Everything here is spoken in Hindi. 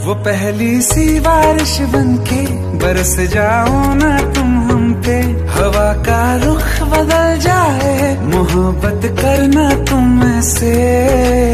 वो पहली सी बारिश बनके बरस जाओ ना तुम हम पे, हवा का रुख बदल जाए मोहब्बत करना तुम से।